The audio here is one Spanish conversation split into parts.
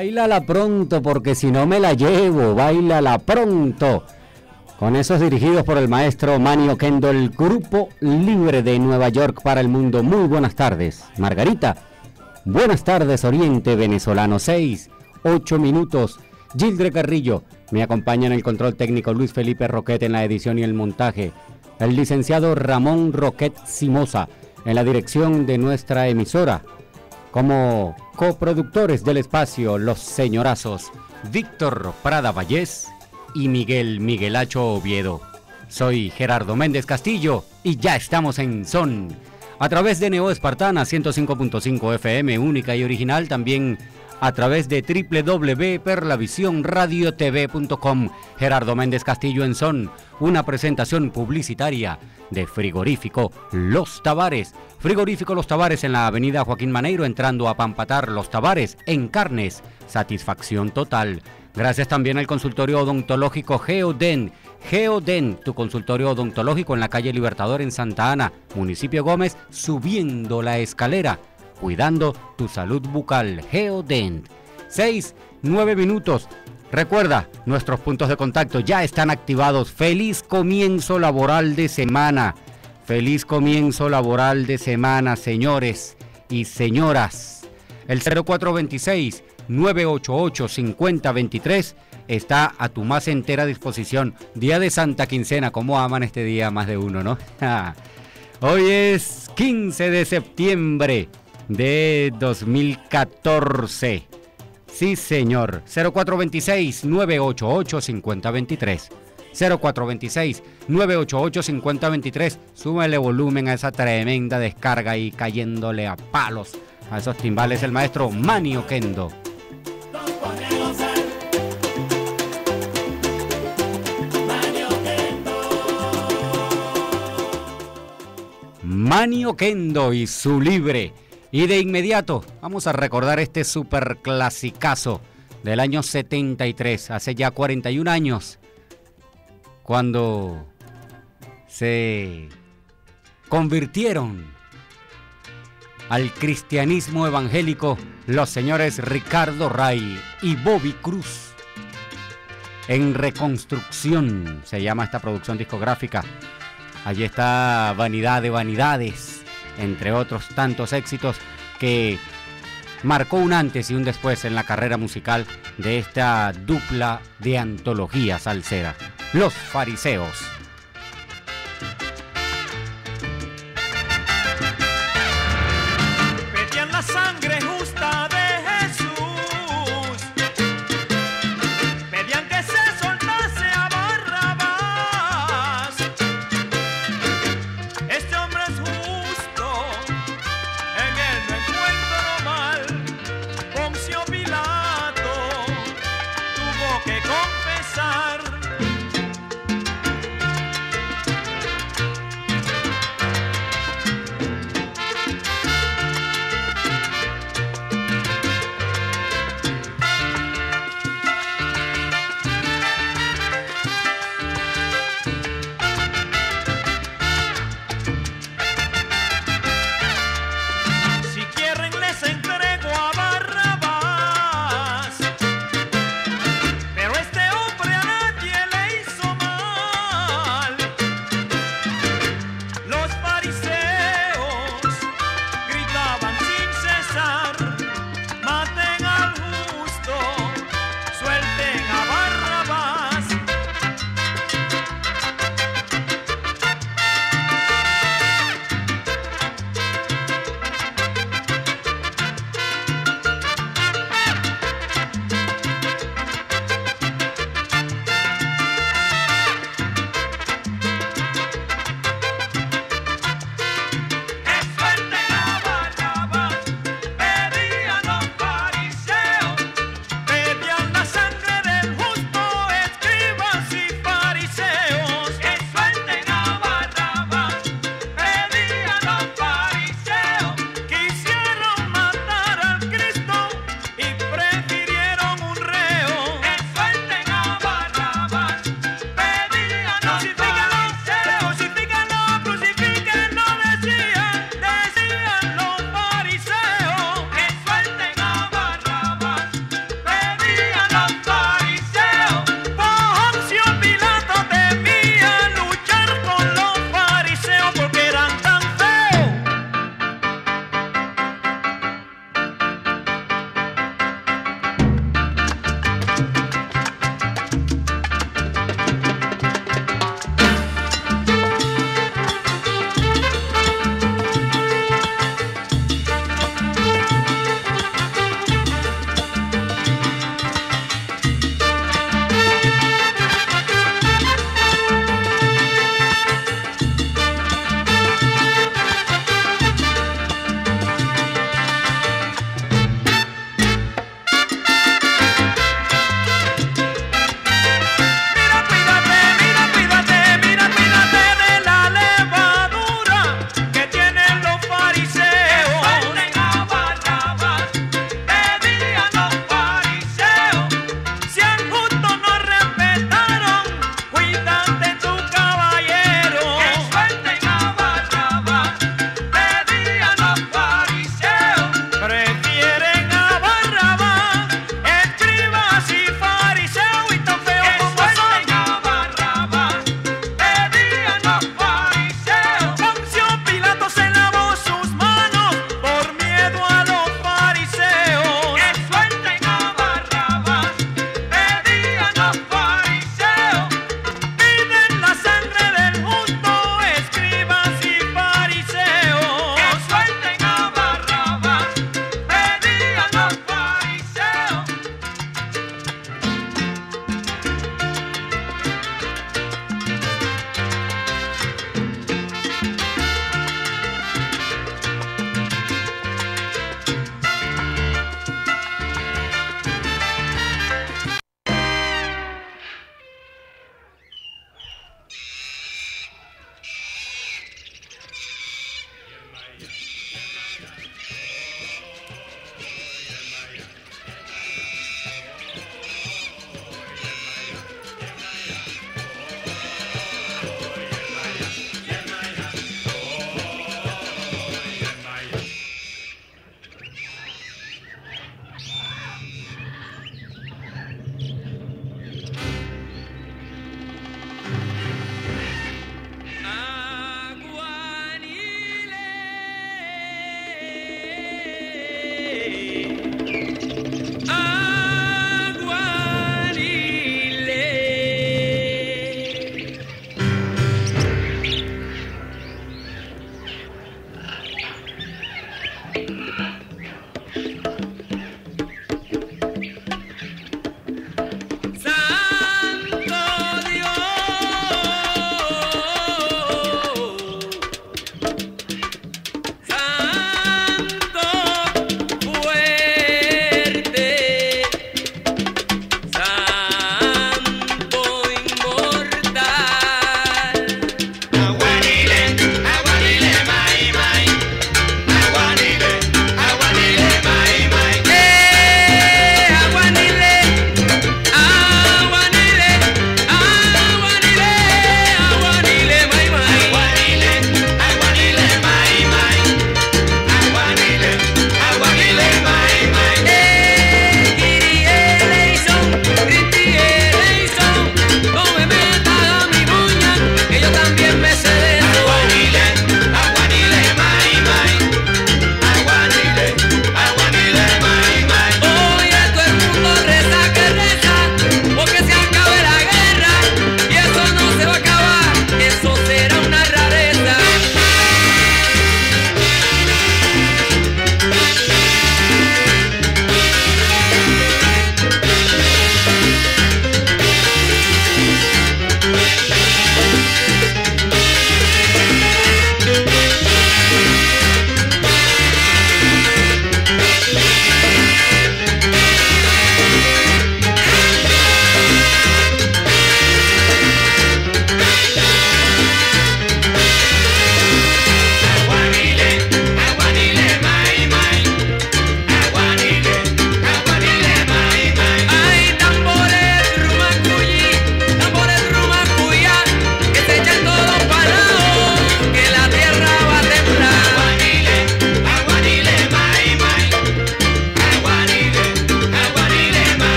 Báilala pronto, porque si no me la llevo, báilala pronto. Con esos dirigidos por el maestro Manny Oquendo, el Grupo Libre de Nueva York para el mundo. Muy buenas tardes, Margarita. Buenas tardes, Oriente Venezolano. 6-8 minutos. Gildre Carrillo me acompaña en el control técnico. Luis Felipe Roquet en la edición y el montaje. El licenciado Ramón Roquet Simosa en la dirección de nuestra emisora. Como coproductores del espacio, los señorazos Víctor Prada Vallés y Miguel Miguelacho Oviedo. Soy Gerardo Méndez Castillo y ya estamos en Son. A través de Neo Espartana 105.5 FM, única y original, también a través de www.perlavisionradiotv.com. Gerardo Méndez Castillo en Son, una presentación publicitaria de Frigorífico Los Tabares. Frigorífico Los Tabares en la avenida Joaquín Maneiro, entrando a Pampatar. Los Tabares en carnes, satisfacción total. Gracias también al consultorio odontológico Geoden. Geoden, tu consultorio odontológico en la calle Libertador en Santa Ana, municipio Gómez, subiendo la escalera, cuidando tu salud bucal. Geoden. 6-9 minutos. Recuerda, nuestros puntos de contacto ya están activados. Feliz comienzo laboral de semana. Feliz comienzo laboral de semana, señores y señoras. El 0426-988-5023 está a tu más entera disposición. Día de Santa Quincena, ¿cómo aman este día más de uno, no? Hoy es 15 de septiembre de 2014. Sí, señor. 0426-988-5023. 0426-988-5023. Súmele volumen a esa tremenda descarga y cayéndole a palos a esos timbales el maestro Manny Oquendo. Manny Oquendo y su Libre. Y de inmediato vamos a recordar este superclasicazo del año 73, hace ya 41 años, cuando se convirtieron al cristianismo evangélico los señores Ricardo Ray y Bobby Cruz. En Reconstrucción se llama esta producción discográfica. Allí está Vanidad de Vanidades, entre otros tantos éxitos que marcó un antes y un después en la carrera musical de esta dupla de antología salsera, Los Fariseos. Pedían la sangre justa de Jesús, pedían que se soltase a Barrabás. Este hombre es justo, en él no encuentro mal. Poncio Pilato tuvo que confesar. Si quieren les entrego a Barrabás, pero este hombre a nadie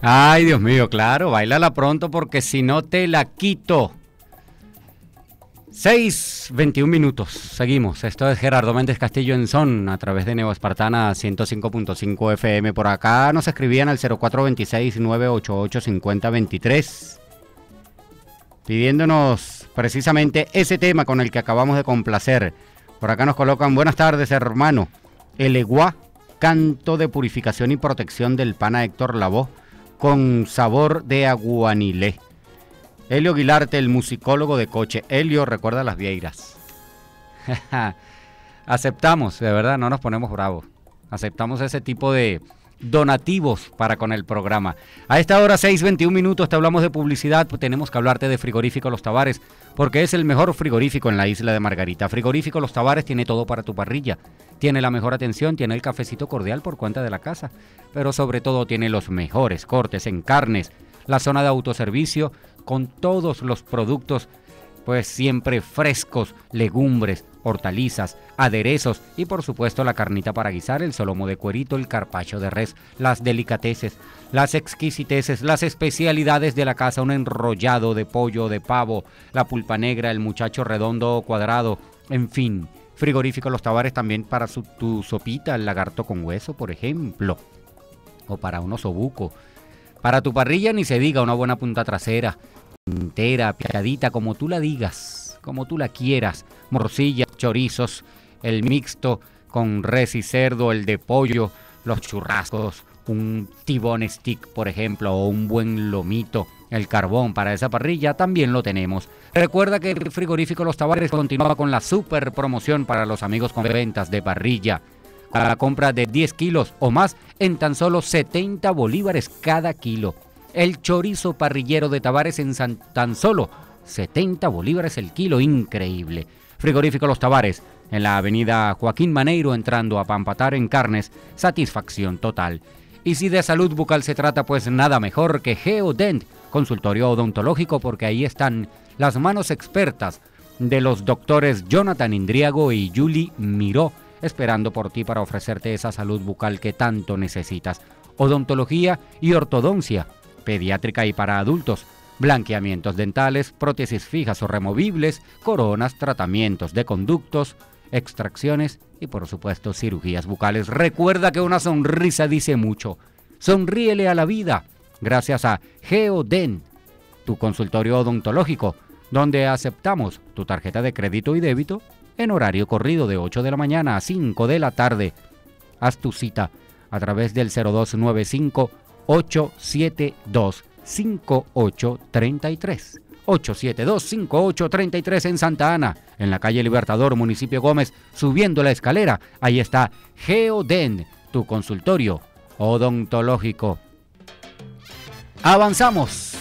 Ay, Dios mío, claro, báilala pronto porque si no te la quito. 6:21 minutos, seguimos. Esto es Gerardo Méndez Castillo en Son, a través de Neo Espartana 105.5 FM. Por acá nos escribían al 0426-988-5023, pidiéndonos precisamente ese tema con el que acabamos de complacer. Por acá nos colocan: buenas tardes, hermano. El Eguá, canto de purificación y protección del pana Héctor Lavoe, con sabor de aguanilé. Helio Guilarte, el musicólogo de Coche. Helio, recuerda las vieiras. Aceptamos, de verdad, no nos ponemos bravos. Aceptamos ese tipo de donativos para con el programa. A esta hora, 6:21 minutos, te hablamos de publicidad. Tenemos que hablarte de Frigorífico Los Tavares, porque es el mejor frigorífico en la isla de Margarita. Frigorífico Los Tavares tiene todo para tu parrilla. Tiene la mejor atención, tiene el cafecito cordial por cuenta de la casa, pero sobre todo tiene los mejores cortes en carnes, la zona de autoservicio con todos los productos, pues siempre frescos, legumbres, hortalizas, aderezos y por supuesto la carnita para guisar, el solomo de cuerito, el carpaccio de res, las delicateces, las exquisiteces, las especialidades de la casa, un enrollado de pollo, de pavo, la pulpa negra, el muchacho redondo o cuadrado, en fin. Frigorífico Los Tavares también para tu sopita, el lagarto con hueso, por ejemplo, o para un osobuco. Para tu parrilla ni se diga, una buena punta trasera, entera, picadita, como tú la digas, como tú la quieras. Morcillas, chorizos, el mixto con res y cerdo, el de pollo, los churrascos, un tibón stick, por ejemplo, o un buen lomito. El carbón para esa parrilla también lo tenemos. Recuerda que el Frigorífico Los Tavares continúa con la super promoción para los amigos con ventas de parrilla. A la compra de 10 kilos o más en tan solo 70 bolívares cada kilo. El chorizo parrillero de Tavares en tan solo 70 bolívares el kilo. Increíble. Frigorífico Los Tavares, en la avenida Joaquín Maneiro, entrando a Pampatar en carnes. Satisfacción total. Y si de salud bucal se trata, pues nada mejor que Geodent, consultorio odontológico, porque ahí están las manos expertas de los doctores Jonathan Indriago y Julie Miró, esperando por ti para ofrecerte esa salud bucal que tanto necesitas. Odontología y ortodoncia, pediátrica y para adultos, blanqueamientos dentales, prótesis fijas o removibles, coronas, tratamientos de conductos, extracciones y por supuesto cirugías bucales. Recuerda que una sonrisa dice mucho. Sonríele a la vida gracias a Geodent, tu consultorio odontológico, donde aceptamos tu tarjeta de crédito y débito en horario corrido de 8 de la mañana a 5 de la tarde. Haz tu cita a través del 0295-872-5833. 872-5833 en Santa Ana, en la calle Libertador, municipio Gómez, subiendo la escalera. Ahí está Geodent, tu consultorio odontológico. Avanzamos.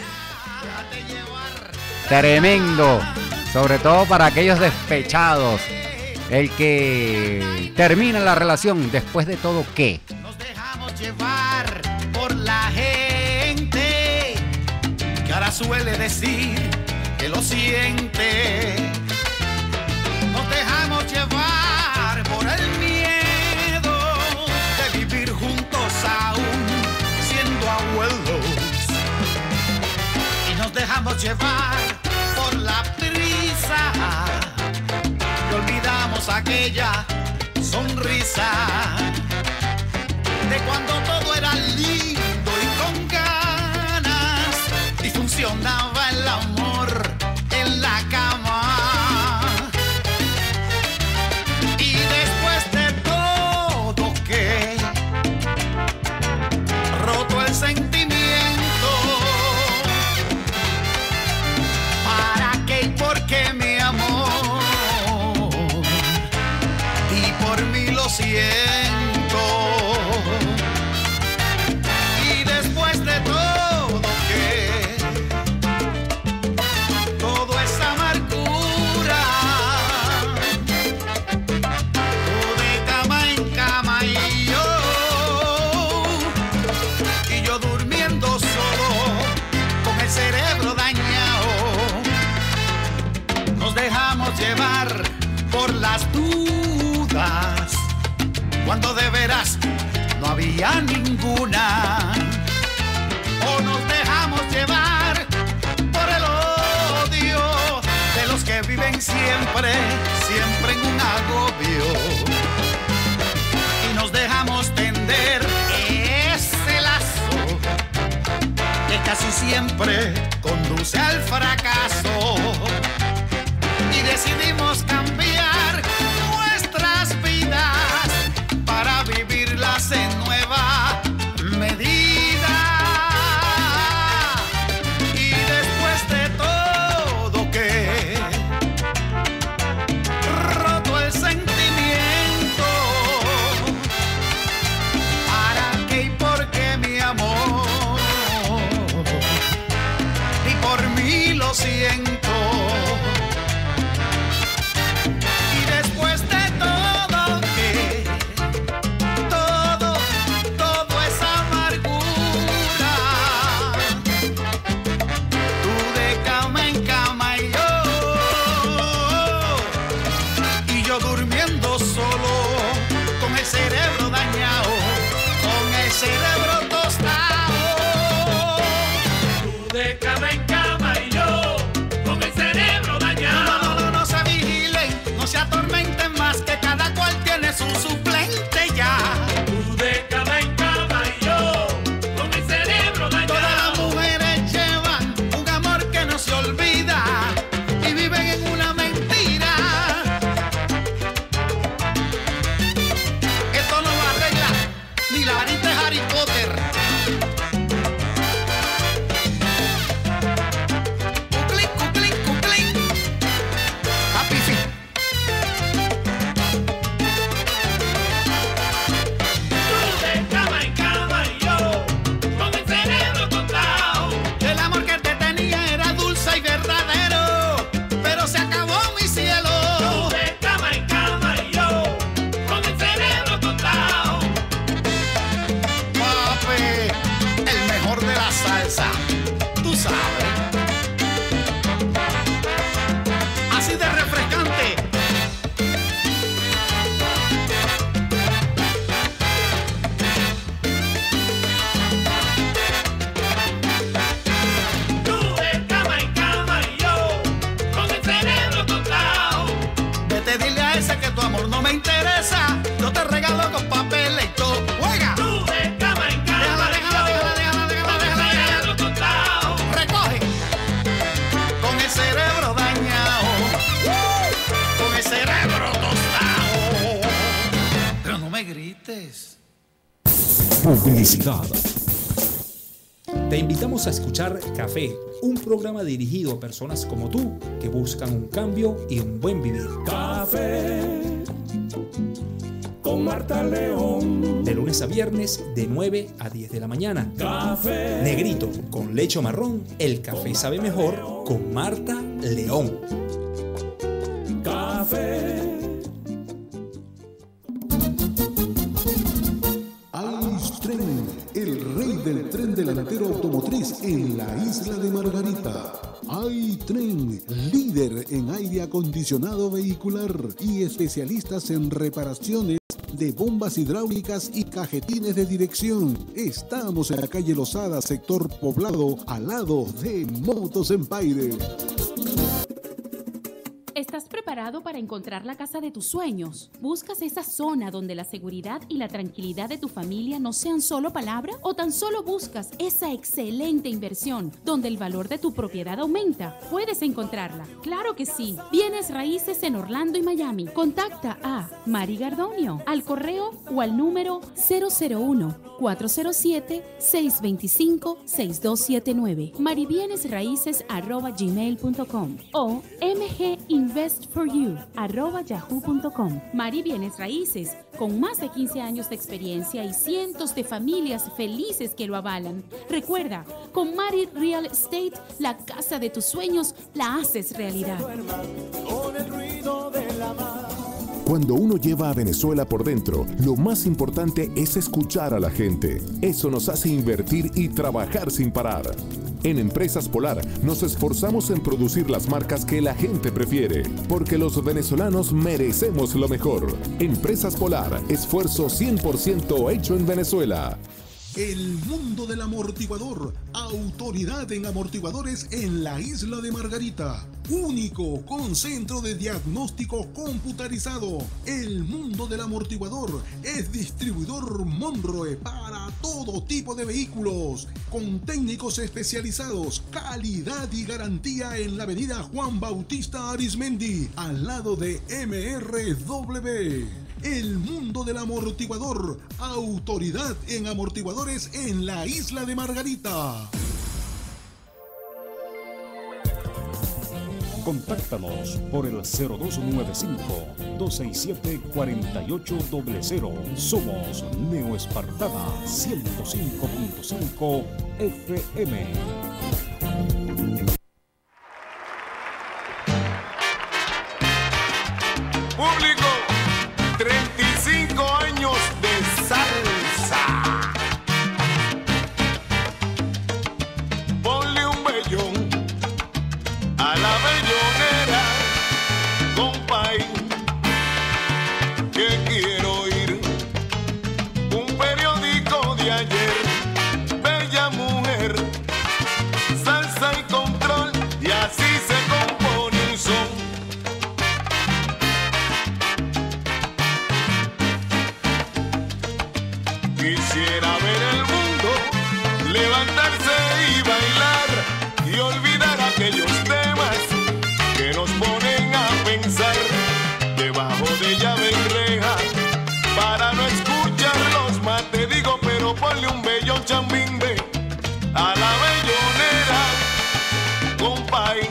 Tremendo, sobre todo para aquellos despechados. El que termina la relación después de todo, ¿qué? Nos dejamos llevar por la gente que ahora suele decir que lo siente. Nos dejamos llevar por el miedo de vivir juntos aún siendo abuelos. Y nos dejamos llevar por la prisa y olvidamos aquella sonrisa de cuando todo era lindo y con ganas y funcionaba el amor en la cama. Y después de todo, ¿qué? Roto el sentimiento. ¿Para qué y por qué, mi amor? Y por mí lo siento. Y después de todo, ¿qué? Todo es amargura. Tú de cama en cama y yo durmiendo solo con el cerebro dañado. Nos dejamos llevar por las dudas cuando de veras no había ninguna. llevar por el odio de los que viven siempre, siempre en un agobio. Y nos dejamos tender ese lazo que casi siempre conduce al fracaso. Y decidimos cambiar nuestras vidas para vivirlas en nueva medida. Y después de todo que roto el sentimiento, ¿para qué y por qué, mi amor? Y por mí lo siento. Publicidad. Te invitamos a escuchar Café, un programa dirigido a personas como tú que buscan un cambio y un buen vivir. Café con Marta León. De lunes a viernes de 9 a 10 de la mañana. Café Negrito con leche o marrón, el café sabe mejor con Marta León. Café. El rey del tren delantero automotriz en la isla de Margarita. iTren, líder en aire acondicionado vehicular y especialistas en reparaciones de bombas hidráulicas y cajetines de dirección. Estamos en la calle Lozada, sector Poblado, al lado de Motos Empire. ¿Estás preparado para encontrar la casa de tus sueños? ¿Buscas esa zona donde la seguridad y la tranquilidad de tu familia no sean solo palabra? ¿O tan solo buscas esa excelente inversión donde el valor de tu propiedad aumenta? Puedes encontrarla. ¡Claro que sí! Bienes raíces en Orlando y Miami. Contacta a Mari Gardonio al correo o al número 001-407-625-6279. maribienesraices@gmail.com o mginvestforyou@yahoo.com. Mari Bienes Raíces, con más de 15 años de experiencia y cientos de familias felices que lo avalan. Recuerda, con Mari Real Estate, la casa de tus sueños la haces realidad. Cuando uno lleva a Venezuela por dentro, lo más importante es escuchar a la gente. Eso nos hace invertir y trabajar sin parar. En Empresas Polar nos esforzamos en producir las marcas que la gente prefiere, porque los venezolanos merecemos lo mejor. Empresas Polar, esfuerzo 100% hecho en Venezuela. El mundo del amortiguador, autoridad en amortiguadores en la isla de Margarita. Único con centro de diagnóstico computarizado. El mundo del amortiguador es distribuidor Monroe para todo tipo de vehículos. Con técnicos especializados, calidad y garantía en la avenida Juan Bautista Arismendi, al lado de MRW. El mundo del amortiguador, autoridad en amortiguadores en la isla de Margarita. Contáctanos por el 0295-267-4800. Somos Neo Espartana 105.5 FM. Público, 35 años de salsa. Ponle un vellón a la bellonera, compay, que quiero oír un periódico de ayer. Bella mujer, salsa y control, y así se compone un son. Quisiera ver el mundo levantarse y bailar y olvidar aquellos temas que nos ponen a pensar debajo de llave y reja para no escucharlos más. Te digo, pero ponle un bellón chambimbe a la bellonera, compay,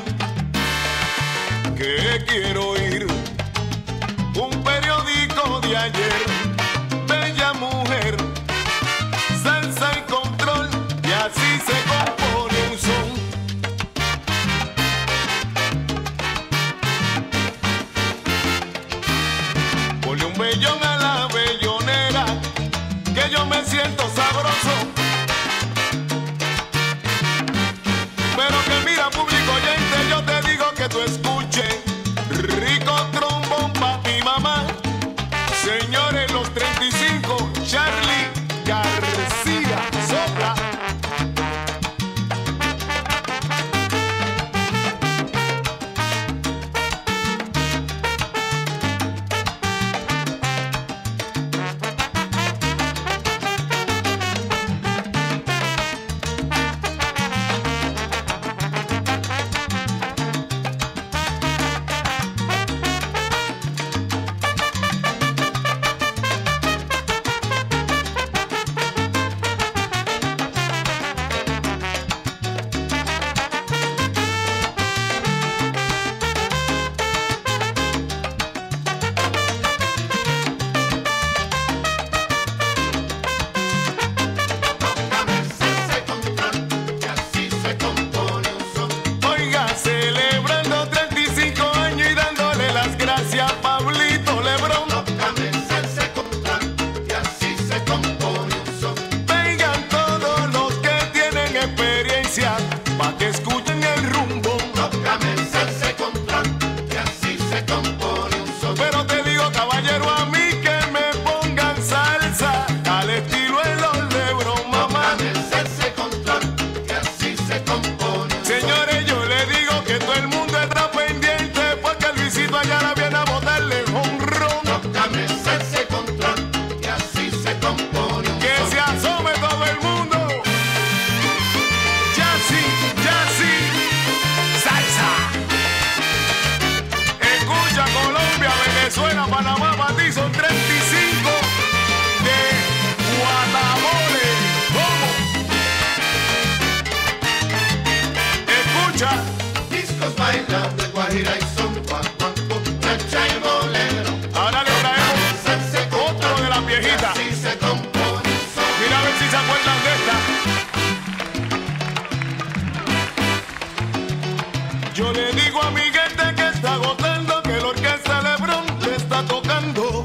que quiero oír un periódico de ayer. Bella mujer, salsa y control, y así se compone un son. Ponle un bellón a la bellonera, que yo me siento sabroso. Pero que mira, público oyente, yo te digo que tú escuches rico trombón pa' ti mamá. Señores, los 35, Charlie García, sopla. Pa' que escuchen el rumbo. Tócame el salsa y control, y así se compone un son. Pero te digo, caballero, a mí que me pongan salsa al estilo de los Lebron, mamá. Tócame el salsa y control, y así se compone un son. Señores, yo le digo que todo el mundo está pendiente porque Luisito Ayala viene a botarle jonrón. Tócame el salsa y control, y así se compone un son. Que se asome todo el mundo. Colombia, Venezuela, Panamá, Patí, son 35 de Guatabole. ¿Cómo? Escucha. Discos bailando de Guajira y son guaguancó, chacha y bolero. Ahora le traemos otro de las viejitas. Así se compone un son. Mira a ver si se acuerdan de esta. Yo le digo a mi gente que está agotando, que la orquesta Lebron le está tocando.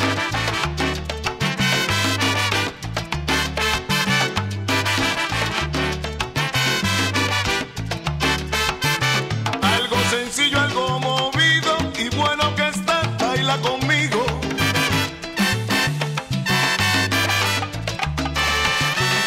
Algo sencillo, algo movido y bueno que está, baila conmigo.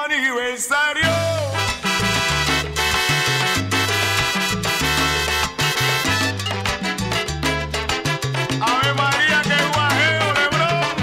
aniversario. Ave María, que guajeo, Lebrón.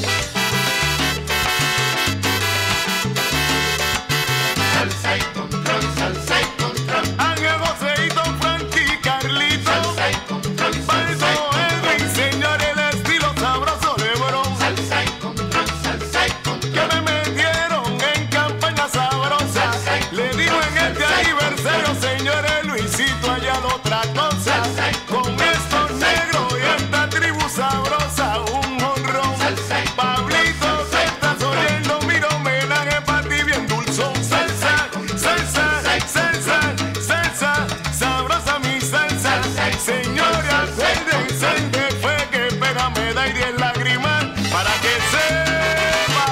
Salsa y control, salsa y control. Ángel, Joseito, Frankie, Carlito. Salsa y control, salsa y Baldo, Edwin, señor, el estilo sabroso, Lebrón. salsa y control, salsa y control. Que me metieron en campaña sabrosa. Le digo en este aniversario, señores, Luisito, allá otra cosa. Con estos negros y esta tribu sabrosa, un honrón. Pablito, te estás oyendo, mira, homenaje para ti bien dulzón. Salsa, salsa, salsa, salsa, sabrosa mi salsa. Señores, acuérdense que fue que pégame de aire en lágrimas para que sepa.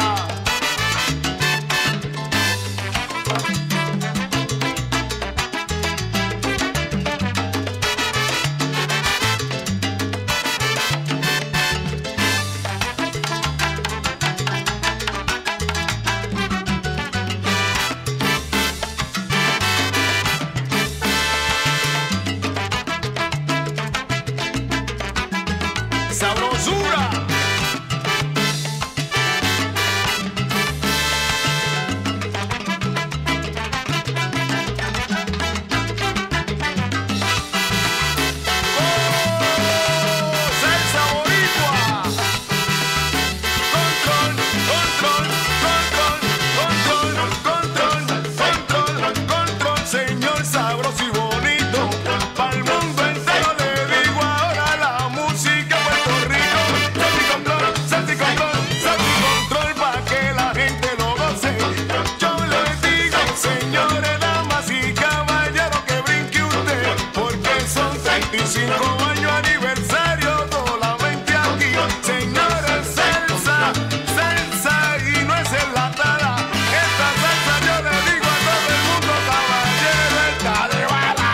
Sabrosura. Salsa boricua. Control, control, control, control, control, control, señor sabroso y bonito. Pa'l mundo entero le digo ahora la música Puerto Rico. Salsa y control, salsa y control, pa' que la gente lo goce. Yo les digo, señores, damas y caballeros, que brinque usted, porque son 35 años aniversario solamente aquí. Señores, salsa, salsa y no es enlatada. Esta salsa yo le digo a todo el mundo, caballero, está de bala.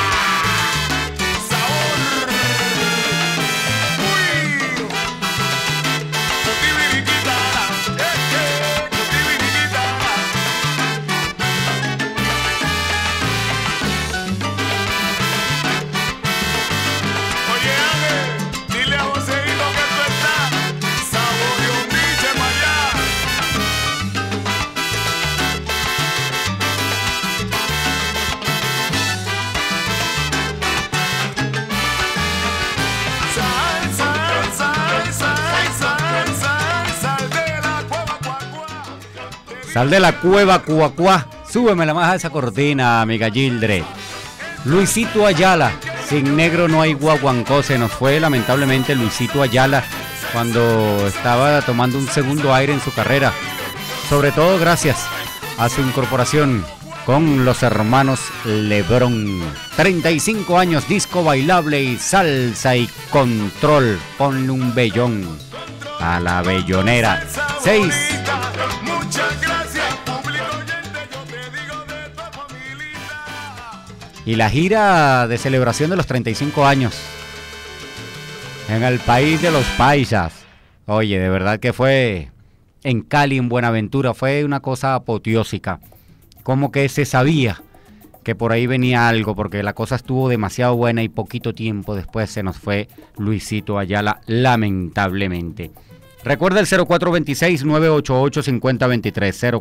Sabor. Uy. Cutibiriquitara, cutibiriquitara. Oye, Ángel, dile a Joseito que tú estás. Sabor y un biche pa' allá. Sal de la cueva, cuacuá. Súbeme la más a esa cortina, amiga Gildre. Luisito Ayala. Sin negro no hay guaguancó. Se nos fue lamentablemente Luisito Ayala cuando estaba tomando un segundo aire en su carrera. Sobre todo gracias a su incorporación con los hermanos Lebrón. 35 años, disco bailable y salsa y control. Ponle un bellón a la bellonera. 6. Muchas gracias, público oyente, yo te digo de tu familia. Y la gira de celebración de los 35 años en el país de los paisas. Oye, de verdad que fue en Cali, en Buenaventura, fue una cosa apoteósica. Como que se sabía que por ahí venía algo, porque la cosa estuvo demasiado buena y poquito tiempo después se nos fue Luisito Ayala, lamentablemente. Recuerda el 0426-988-5023,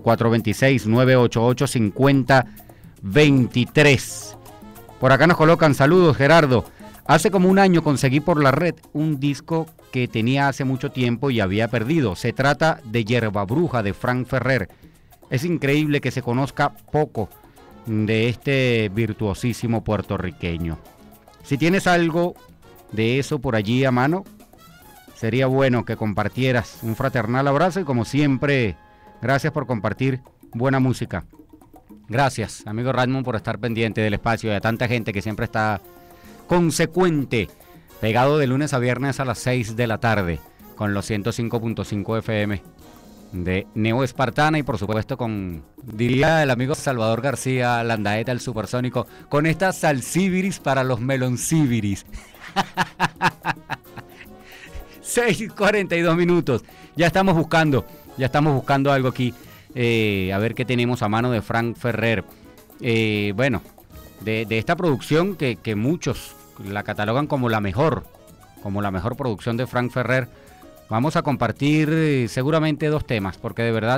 0426-988-5023. Por acá nos colocan saludos, Gerardo. Hace como un año conseguí por la red un disco que tenía hace mucho tiempo y había perdido. Se trata de Yerba Bruja de Frank Ferrer. Es increíble que se conozca poco de este virtuosísimo puertorriqueño. Si tienes algo de eso por allí a mano, sería bueno que compartieras. Un fraternal abrazo y como siempre, gracias por compartir buena música. Gracias, amigo Radmond, por estar pendiente del espacio y a tanta gente que siempre está consecuente, pegado de lunes a viernes a las 6 de la tarde, con los 105.5 FM de Neo Espartana y por supuesto con, diría el amigo Salvador García Landaeta, el supersónico, con estas salsíbiris para los meloncíbiris. 6:42 minutos. Ya estamos buscando algo aquí. A ver qué tenemos a mano de Frank Ferrer. Bueno, de esta producción que muchos la catalogan como la mejor producción de Frank Ferrer, vamos a compartir seguramente dos temas, porque de verdad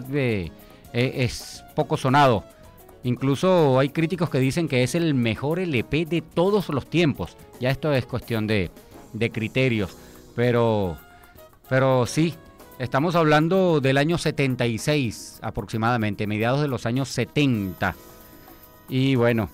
es poco sonado. Incluso hay críticos que dicen que es el mejor LP de todos los tiempos. Ya esto es cuestión de criterios, pero sí, estamos hablando del año 76 aproximadamente, mediados de los años 70. Y bueno,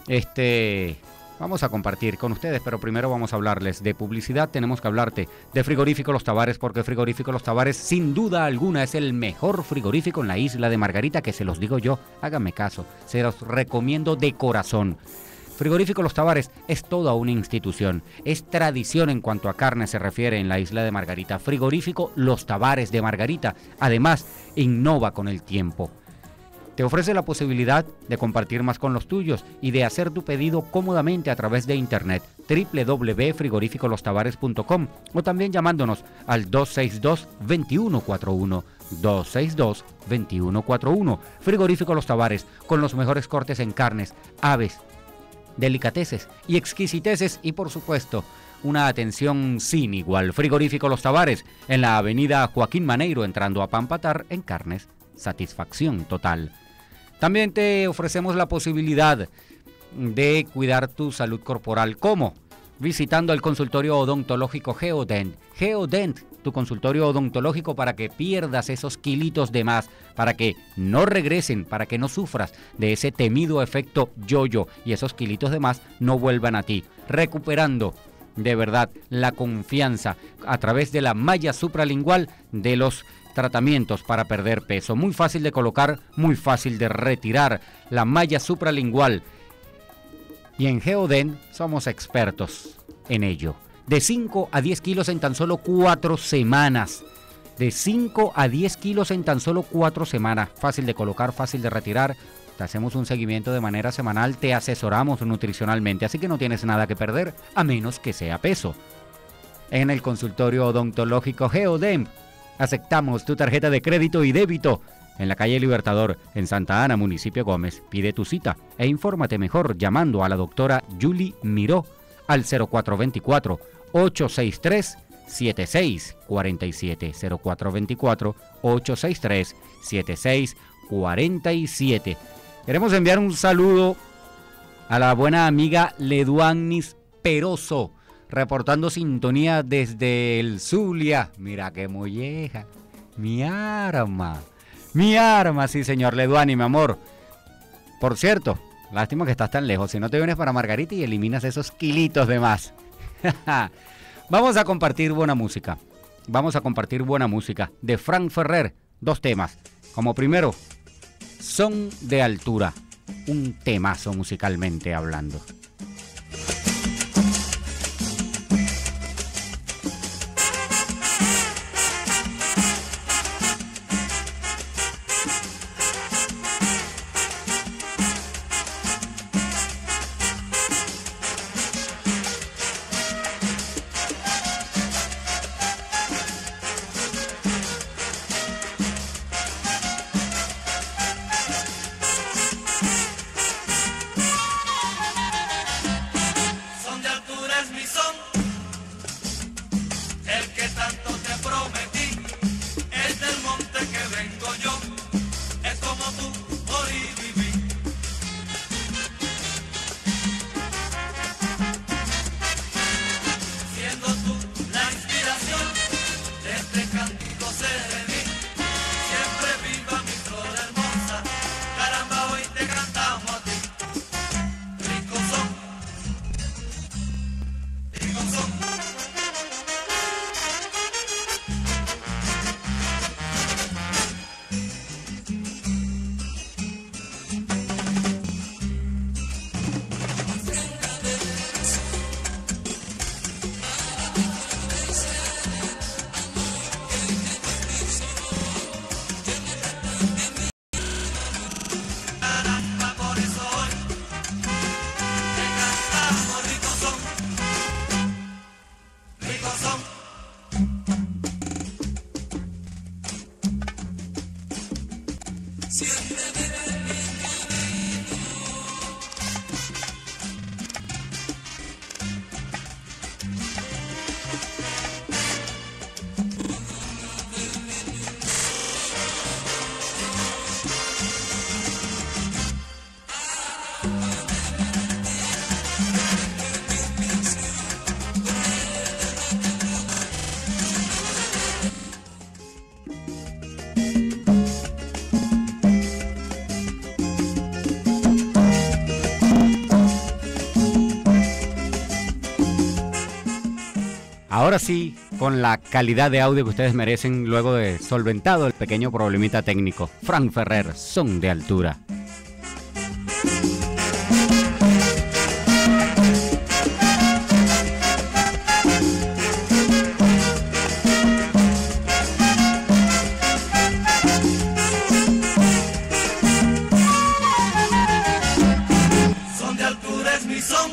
vamos a compartir con ustedes, pero primero vamos a hablarles de publicidad. Tenemos que hablarte de Frigorífico Los Tavares, porque Frigorífico Los Tavares sin duda alguna es el mejor frigorífico en la isla de Margarita, que se los digo yo, háganme caso, se los recomiendo de corazón. Frigorífico Los Tavares es toda una institución, es tradición en cuanto a carne se refiere en la isla de Margarita. Frigorífico Los Tavares de Margarita, además, innova con el tiempo. Te ofrece la posibilidad de compartir más con los tuyos y de hacer tu pedido cómodamente a través de internet, www.frigorificolostavares.com, o también llamándonos al 262-2141, 262-2141. Frigorífico Los Tavares, con los mejores cortes en carnes, aves, delicateces y exquisiteces, y por supuesto, una atención sin igual. Frigorífico Los Tavares, en la avenida Joaquín Maneiro, entrando a Pampatar, en carnes, satisfacción total. También te ofrecemos la posibilidad de cuidar tu salud corporal. ¿Cómo? Visitando el consultorio odontológico Geodent. Geodent, tu consultorio odontológico para que pierdas esos kilitos de más, para que no regresen, para que no sufras de ese temido efecto yo-yo y esos kilitos de más no vuelvan a ti. Recuperando de verdad la confianza a través de la malla supralingual de los tratamientos para perder peso. Muy fácil de colocar, muy fácil de retirar. La malla supralingual. Y en Geodent somos expertos en ello. De 5 a 10 kilos en tan solo 4 semanas. De 5 a 10 kilos en tan solo 4 semanas. Fácil de colocar, fácil de retirar. Te hacemos un seguimiento de manera semanal. Te asesoramos nutricionalmente. Así que no tienes nada que perder, a menos que sea peso. En el consultorio odontológico Geodent aceptamos tu tarjeta de crédito y débito. En la calle Libertador, en Santa Ana, municipio Gómez. Pide tu cita e infórmate mejor llamando a la doctora Julie Miró al 0424-863-7647. 0424-863-7647. Queremos enviar un saludo a la buena amiga Leduanis Peroso, reportando sintonía desde el Zulia. Mira qué molleja. Mi arma, sí señor Leduani, mi amor. Por cierto, lástima que estás tan lejos. Si no te vienes para Margarita y eliminas esos kilitos de más. Vamos a compartir buena música. De Frank Ferrer. 2 temas. Como primero, Son de Altura. Un temazo musicalmente hablando. Ahora sí, con la calidad de audio que ustedes merecen luego de solventado el pequeño problemita técnico. Frank Ferrer, Son de Altura. Son de altura es mi son,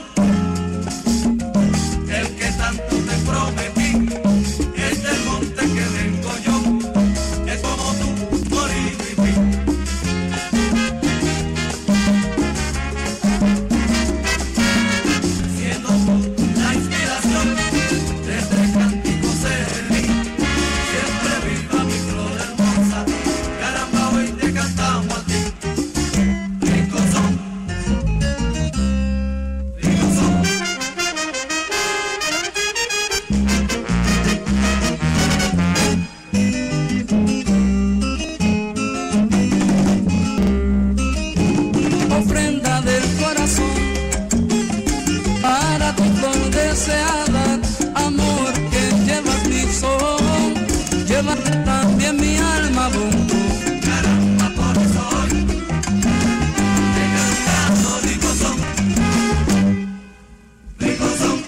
el que tanto te prometí, es del monte que vengo yo, es como tú, morir y ti. Siendo tú la inspiración de este cántico serví, siempre viva mi flor hermosa, caramba hoy te cantamos a ti. Rico son, rico son. Ofrenda del corazón para tu flor deseada, amor que llevas mi son, lleva también mi alma bonito. Caramba, por eso hoy te cantamos rico son, rico son.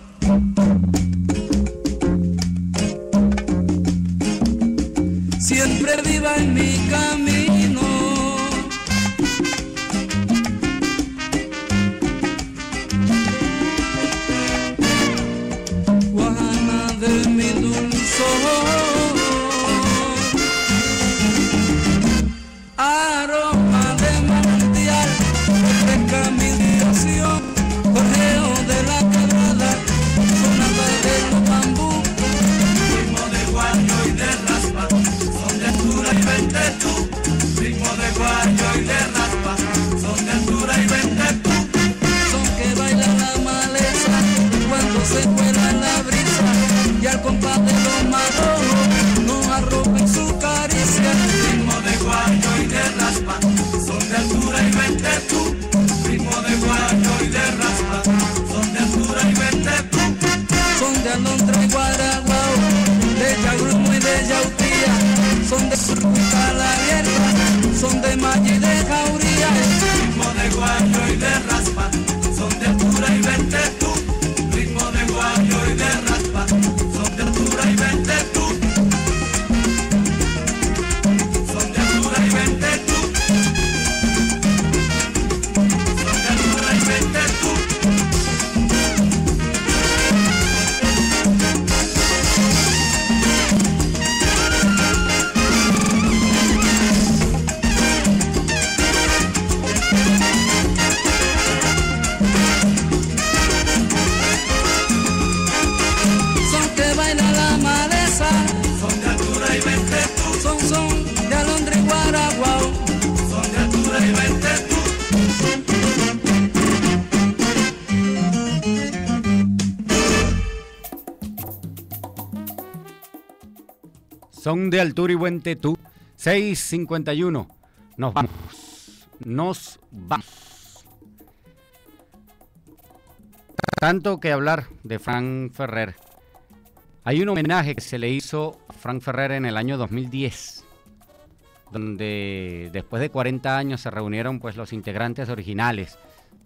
Siempre viva en mi camino, Guajana de mi dulzor, aroma de manantial, refresca mi dirección, correo de la quebrada, sonata de los bambú. Ritmo de guayo y de raspa, son de altura y vente tú. Ritmo de guayo y de raspa, son de altura y vente tú. Son que baila la maleza cuando se cuela la brisa y al compás de los marojos no arropen su caricia. Ritmo de guayo y de raspa, son de altura y vente tú. Ritmo de guayo y de raspa, son de altura y vente tú. Son de alondra y guaraguao, de yagrumo y de yautía, son de surcuta la abierta, son de malla y de jauría. Ritmo de guayo y de raspa, son de altura y vente tú. Ritmo de guayo y de raspa, son de altura y vente tú. Son de altura y vente tú. Son de altura y vente tú. Son que baila la maleza, Son de altura y vente tú. son de alondra y guaraguao. Son de altura y vente tú. Son de Altura y buen tetú. 6:51. Nos vamos. Nos vamos. Tanto que hablar de Frank Ferrer. Hay un homenaje que se le hizo a Frank Ferrer en el año 2010, donde después de 40 años se reunieron pues los integrantes originales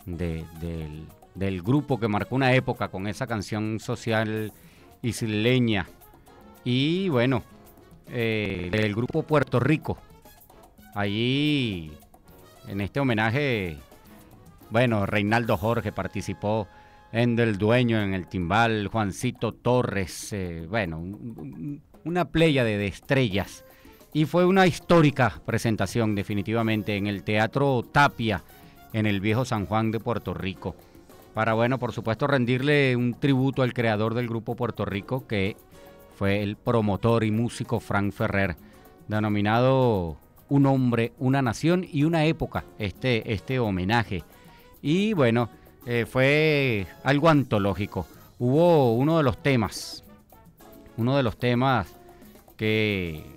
del grupo que marcó una época con esa canción social isleña. Y bueno, del grupo Puerto Rico. Allí, en este homenaje, bueno, Reinaldo Jorge participó, en Del Dueño en el timbal, Juancito Torres, bueno, una playa de estrellas Y fue una histórica presentación, definitivamente, en el Teatro Tapia, en el Viejo San Juan de Puerto Rico. Para, bueno, por supuesto, rendirle un tributo al creador del Grupo Puerto Rico, que fue el promotor y músico Frank Ferrer, denominado Un hombre, una nación y una época, este homenaje. Y bueno, fue algo antológico. Hubo uno de los temas que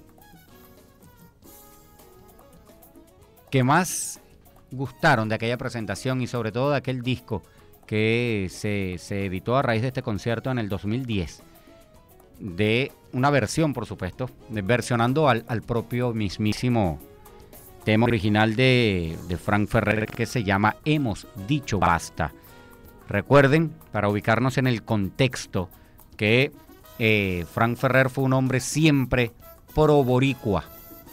más gustaron de aquella presentación y sobre todo de aquel disco que se editó a raíz de este concierto en el 2010, de una versión, por supuesto, versionando al propio mismísimo tema original de Frank Ferrer, que se llama Hemos dicho basta. Recuerden, para ubicarnos en el contexto, que Frank Ferrer fue un hombre siempre pro boricua,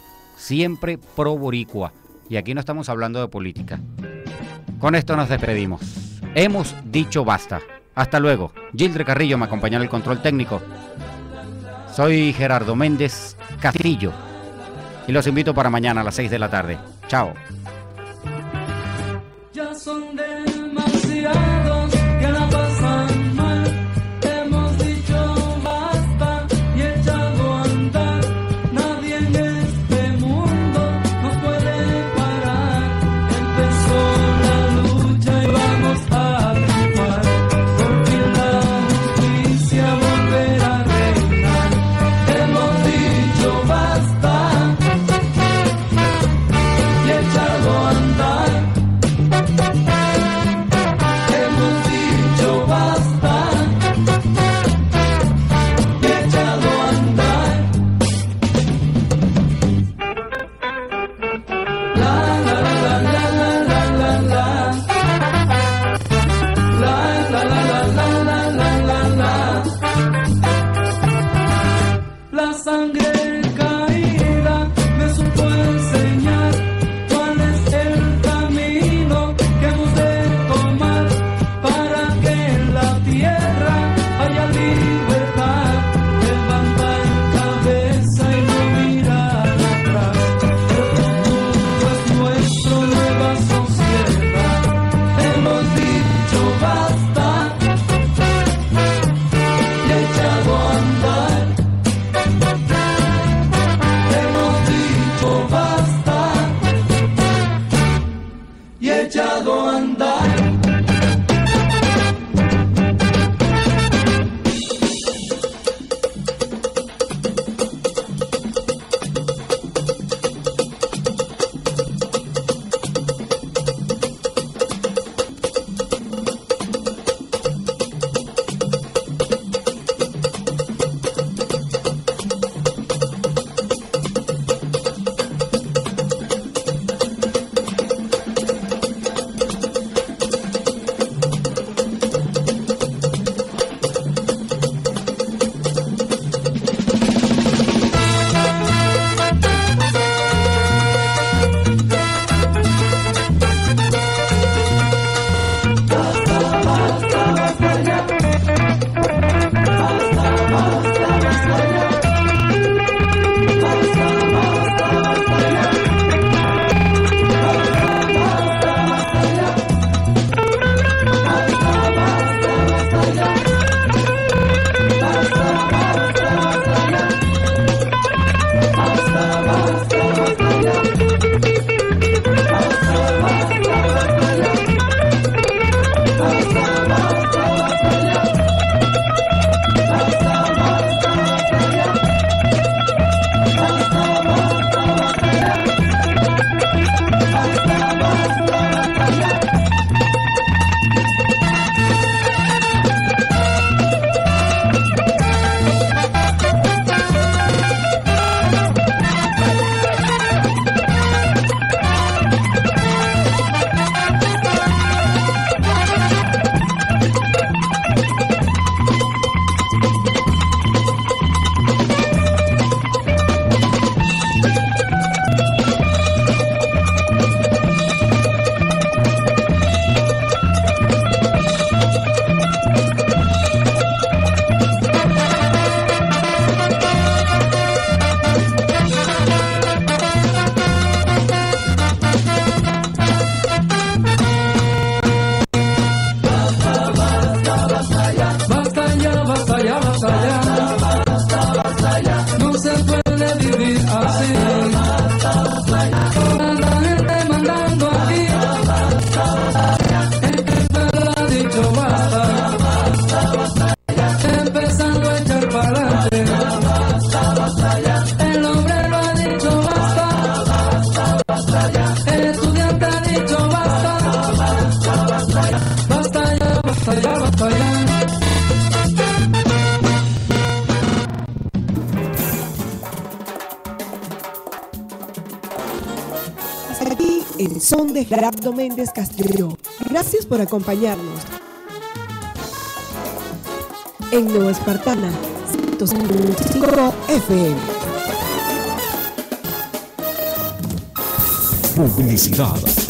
y aquí no estamos hablando de política. Con esto nos despedimos. Hemos dicho basta. Hasta luego. Gildre Carrillo me acompañó en el control técnico. Soy Gerardo Méndez Castillo y los invito para mañana a las 6 de la tarde. Chao. Ya son demasiados que la pasan mal. Hemos dicho basta y echado a andar. Nadie en este mundo nos puede parar. Empezó la lucha y vamos a triunfar. Por fin la justicia volverá a reinar. Hemos dicho basta y echado a andar. dicho basta. Basta ya, basta ya, basta ya. Hasta aquí el son de Gerardo Méndez Castillo. Gracias por acompañarnos. En Nueva Espartana, 105 FM. Publicidad.